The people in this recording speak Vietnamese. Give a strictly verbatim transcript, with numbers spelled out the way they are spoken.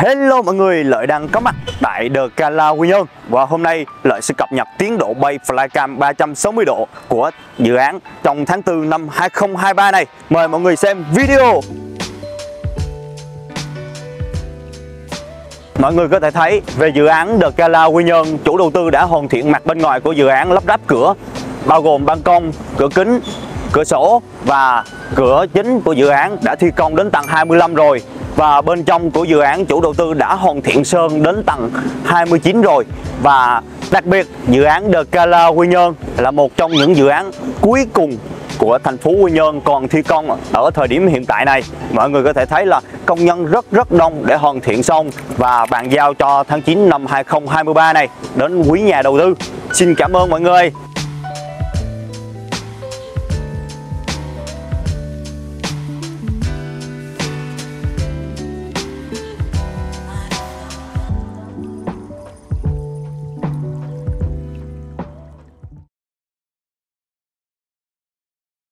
Hello mọi người, Lợi đang có mặt tại The Gala Quy Nhơn. Và hôm nay Lợi sẽ cập nhật tiến độ bay Flycam ba trăm sáu mươi độ của dự án trong tháng tư năm hai không hai ba này. Mời mọi người xem video. Mọi người có thể thấy về dự án The Gala Quy Nhơn, chủ đầu tư đã hoàn thiện mặt bên ngoài của dự án, lắp ráp cửa bao gồm ban công, cửa kính, cửa sổ và cửa chính của dự án đã thi công đến tầng hai mươi lăm rồi. Và bên trong của dự án, chủ đầu tư đã hoàn thiện sơn đến tầng hai mươi chín rồi. Và đặc biệt, dự án The Gala Quy Nhơn là một trong những dự án cuối cùng của thành phố Quy Nhơn còn thi công ở thời điểm hiện tại này. Mọi người có thể thấy là công nhân rất rất đông để hoàn thiện xong và bàn giao cho tháng chín năm hai không hai ba này đến quý nhà đầu tư. Xin cảm ơn mọi người.